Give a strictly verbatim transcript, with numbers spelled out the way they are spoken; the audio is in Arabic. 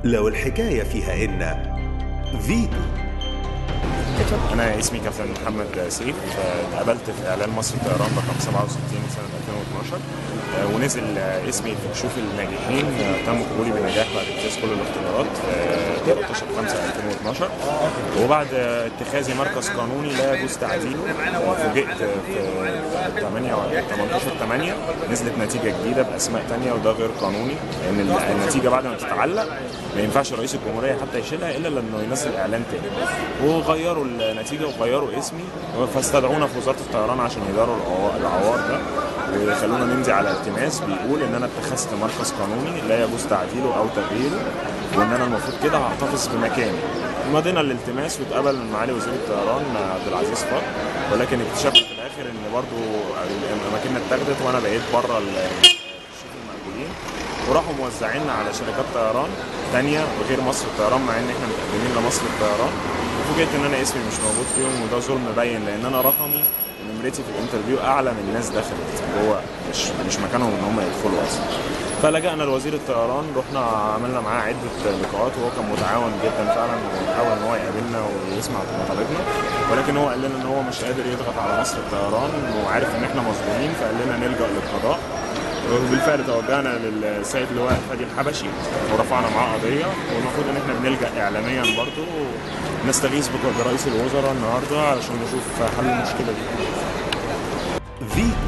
لو الحكاية فيها إن فيتو. أنا اسمي كابتن محمد سيف. اتقابلت في إعلان مصر الطيران رقم سبعة وستين سنة ألفين واثناشر، ونزل اسمي في كشوف الناجحين. تم قبولي بنجاح بعد اجتياز كل الاختبارات في ثلاثة عشر خمسة ألفين واثناشر، وبعد اتخاذي مركز قانوني لا يجوز تعديله فوجئت في ثمانية عشر ثمانية نزلت نتيجة جديدة بأسماء تانية، وده غير قانوني لأن النتيجة بعد ما تتعلق ما ينفعش رئيس الجمهورية حتى يشيلها إلا لأنه ينزل إعلان تاني. وغيروا النتيجة وغيروا اسمي، فاستدعونا في وزارة الطيران عشان يداروا العوار ده ويخلونا نمضي على التماس بيقول ان انا اتخذت مركز قانوني لا يجوز تعديله او تغييره، وان انا المفروض كده هحتفظ بمكاني. مضينا الالتماس واتقبل من معالي وزير الطيران عبد العزيز فار، ولكن اكتشفت في الاخر ان برضو اماكننا اتاخدت وانا بقيت بره الشيف المقبولين، وراحوا موزعيننا على شركات طيران ثانيه غير مصر الطيران، مع ان احنا متقدمين لمصر الطيران. وفوجئت ان انا اسمي مش موجود فيهم، وده ظلم باين لان انا رقمي ونمرتي في الانترفيو اعلى من الناس دخلت جوه، مش مش مكانهم ان هم يدخلوا اصلا. فلجأنا لوزير الطيران، رحنا عملنا معاه عده لقاءات وهو كان متعاون جدا فعلا، وحاول ان هو يقابلنا ويسمع مطالبنا، ولكن هو قال لنا ان هو مش قادر يضغط على مصر الطيران وعارف ان احنا مظلومين، فقال لنا نلجأ للقضاء. وبالفعل توجهنا للسيد اللواء فادي الحبشي ورفعنا معاه قضيه، والمفروض ان احنا بنلجأ اعلاميا برضه نستغيث برئيس الوزراء النهارده علشان نشوف حل المشكله دي. فيتو.